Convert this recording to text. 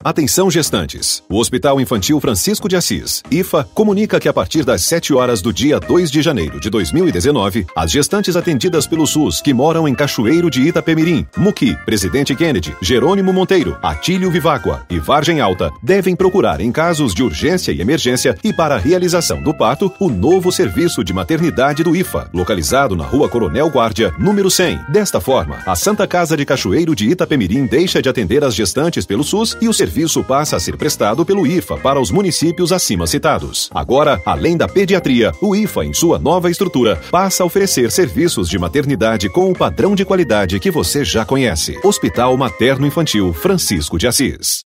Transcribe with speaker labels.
Speaker 1: Atenção gestantes. O Hospital Infantil Francisco de Assis, IFA, comunica que a partir das 7 horas do dia 2 de janeiro de 2019, as gestantes atendidas pelo SUS que moram em Cachoeiro de Itapemirim, Muqui, Presidente Kennedy, Jerônimo Monteiro, Atílio Viváqua e Vargem Alta devem procurar em casos de urgência e emergência e para a realização do parto o novo serviço de maternidade do IFA, localizado na Rua Coronel Guardia, número 100. Desta forma, a Santa Casa de Cachoeiro de Itapemirim deixa de atender as gestantes pelo SUS e o serviço passa a ser prestado pelo IFA para os municípios acima citados. Agora, além da pediatria, o IFA, em sua nova estrutura, passa a oferecer serviços de maternidade com o padrão de qualidade que você já conhece. Hospital Materno Infantil Francisco de Assis.